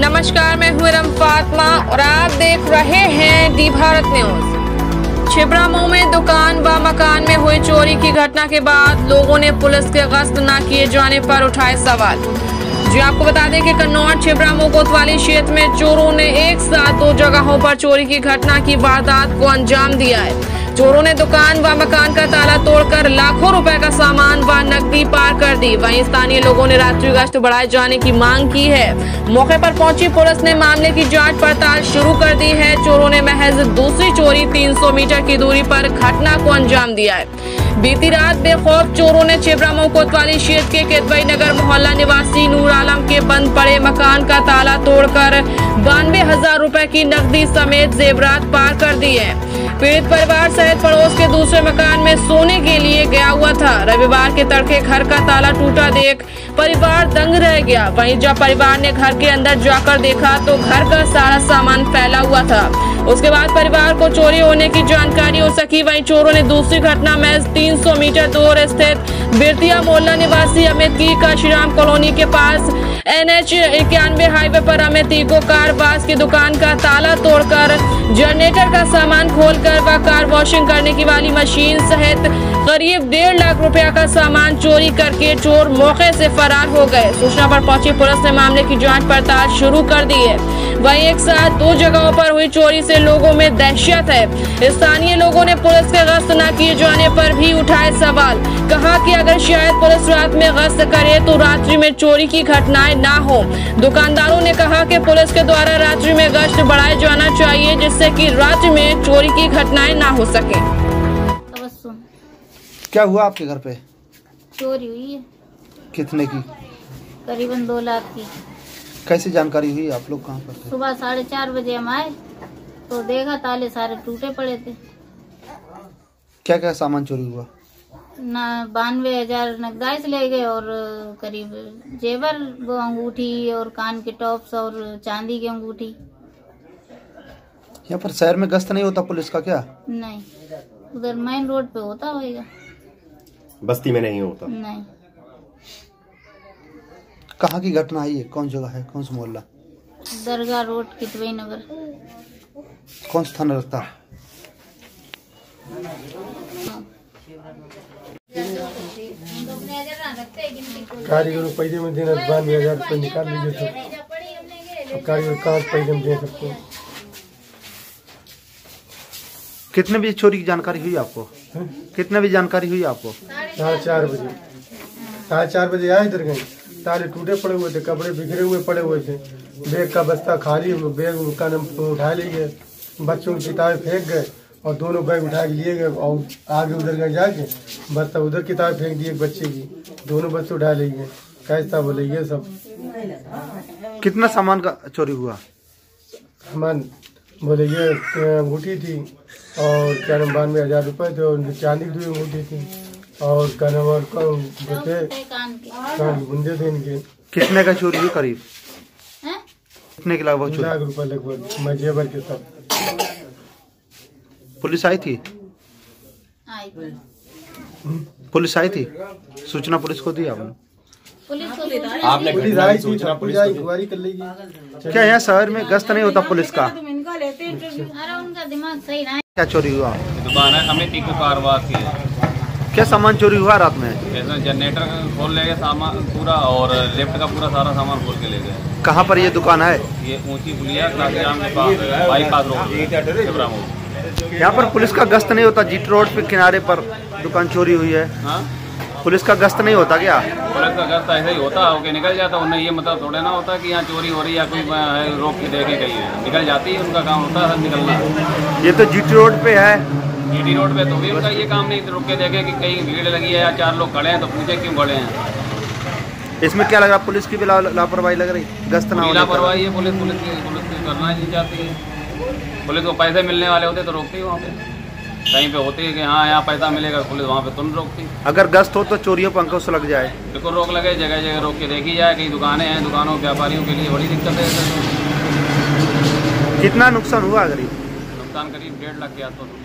नमस्कार, मैं हूँ रम फातिमा और आप देख रहे हैं दी भारत न्यूज। छिबरामऊ में दुकान व मकान में हुई चोरी की घटना के बाद लोगों ने पुलिस के गश्त न किए जाने पर उठाए सवाल। जी आपको बता दें कि कन्नौज छिबरामऊ कोतवाली क्षेत्र में चोरों ने एक साथ 2 जगहों पर चोरी की घटना की वारदात को अंजाम दिया है। चोरों ने दुकान व मकान का ताला तोड़कर लाखों रुपए का सामान व नकदी पार कर दी। वहीं स्थानीय लोगों ने रात्रि गश्त बढ़ाए जाने की मांग की है। मौके पर पहुंची पुलिस ने मामले की जांच पड़ताल शुरू कर दी है। चोरों ने महज दूसरी चोरी 300 मीटर की दूरी पर घटना को अंजाम दिया है। बीती रात बेखौफ चोरों ने छिबरामऊ कोतवाली क्षेत्र के केतवई नगर मोहल्ला निवासी नूर आलम के बंद पड़े मकान का ताला तोड़कर 92,000 रुपए की नकदी समेत जेवरात पार कर दी है। पीड़ित परिवार सहित पड़ोस के दूसरे मकान में सोने के लिए गया हुआ था। रविवार के तड़के घर का ताला टूटा देख परिवार दंग रह गया। वहीं जब परिवार ने घर के अंदर जाकर देखा तो घर का सारा सामान फैला हुआ था। उसके बाद परिवार को चोरी होने की जानकारी हो सकी। वहीं चोरों ने दूसरी घटना महज 300 मीटर दूर स्थित बिरतिया मोहल्ला निवासी अमित की का श्रीराम कॉलोनी के पास NH 91 हाईवे पर अमित को कार वाश की दुकान का ताला तोड़कर जनरेटर का सामान खोलकर व कार वॉशिंग करने की वाली मशीन सहित करीब 1.5 लाख रुपया का सामान चोरी करके चोर मौके से फरार हो गए। सूचना पर पहुंची पुलिस ने मामले की जांच पड़ताल शुरू कर दी है। वहीं एक साथ 2 जगहों पर हुई चोरी से लोगों में दहशत है। स्थानीय लोगों ने पुलिस के गश्त न किए जाने पर भी उठाए सवाल। कहा कि अगर शायद पुलिस रात में गश्त करे तो रात्रि में चोरी की घटनाएं ना हो। दुकानदारों ने कहा कि पुलिस के द्वारा रात्रि में गश्त बढ़ाया जाना चाहिए जिससे कि रात्रि में चोरी की घटनाएं ना हो सके। क्या हुआ आपके घर पे? चोरी हुई है। कितने की? करीबन 2 लाख की। कैसी जानकारी हुई? आप लोग कहाँ पर थे? सुबह 4:30 बजे हम आए तो देखा ताले सारे टूटे पड़े थे। क्या क्या सामान चोरी हुआ? 92,000 नकदाइश ले गए और करीब जेवर, वो अंगूठी और कान के टॉप्स और चांदी की अंगूठी। यहाँ पर शहर में गश्त नहीं होता पुलिस का क्या? नहीं, उधर मेन रोड पे होता होगा, बस्ती में नहीं होता। नहीं। कहाँ की घटना है ये? कौन जगह है? कौन सा मोहल्ला? दरगाह रोड, केतवई नगर। कौन सा थाना लगता है? कारीगर पैसे में देना 92,000 रुपये निकाल लीजिए तो कारीगर कहाँ पैसे में दे सकते हैं। कितने बजे चोरी की जानकारी हुई आपको? कितने बजे जानकारी हुई आपको? 4:30 बजे। 4:30 बजे आए इधर गए, ताले टूटे पड़े हुए थे, कपड़े बिखरे हुए पड़े हुए थे, बैग का बस्ता खाली, बैग का उठा ले गए, बच्चों की किताबें फेंक गए और दोनों बैग उठा के लिए गए और आगे उधर गए जाके बस्ता उधर किताब फेंक दी एक बच्चे की, दोनों बच्चे उठा ले गए। कैसा बोले ये सब। कितना सामान का चोरी हुआ? सामान बोले ये अंगूठी थी और क्या नाम 92,000 रुपये थे और चांदी की 2 अंगूठी थी और क्या नाम बुंदे थे इनके। कितने का चोरी हुई? करीब कितने के लगभग? 2 लाख रुपये लगभग मजेबर के सब। पुलिस आई थी? पुलिस आई थी? सूचना पुलिस को दी आपने? पुलिस आई थी, पुलिस आई इंक्वायरी कर लेगी। क्या यहाँ शहर में गश्त नहीं होता पुलिस का? उनका दिमाग सही नहीं। क्या चोरी हुआ? दुकान है अमित को कार वाश की है। क्या सामान चोरी हुआ रात में? जैसे जनरेटर खोल ले गए सामान पूरा और लिफ्ट का पूरा सारा सामान खोल के ले गए। कहाँ पर ये दुकान है? ये ऊंची पुलिया काशीराम के पास बाईपास रोड। यहाँ पर पुलिस का गश्त नहीं होता? जीट रोड पे किनारे पर दुकान चोरी हुई है। हाँ? पुलिस का गश्त नहीं होता क्या? पुलिस का गश्त ऐसे ही होता है, निकल जाता। उन्हें ये मतलब थोड़े ना होता कि यहाँ चोरी हो रही है या कोई रोक के देखे कहीं है, निकल जाती है। उनका काम होता है निकलना। ये तो जीटी रोड पे है। जीटी रोड पे तो भी उनका ये काम नहीं रोक के देखे कि कहीं भीड़ लगी है या 4 लोग खड़े हैं तो पूछे क्यों खड़े हैं। इसमें क्या लग रहा? पुलिस की भी लापरवाही लग रही? गश्त ना लापरवाही है पुलिस की करना नहीं चाहती है। पुलिस को पैसे मिलने वाले होते तो रोकती है। वहाँ पे कहीं पे होती है कि हाँ यहाँ पैसा मिलेगा, पुलिस वहाँ पे तुरंत रोकती। अगर गश्त हो तो चोरियों पर अंकुश लग जाए। बिल्कुल रोक लगे, जगह जगह रोक के देखी जाए। कई दुकानें हैं, दुकानों व्यापारियों के लिए बड़ी दिक्कत है। कितना नुकसान हुआ? करीब नुकसान करीब 1.5 लाख के आसपास।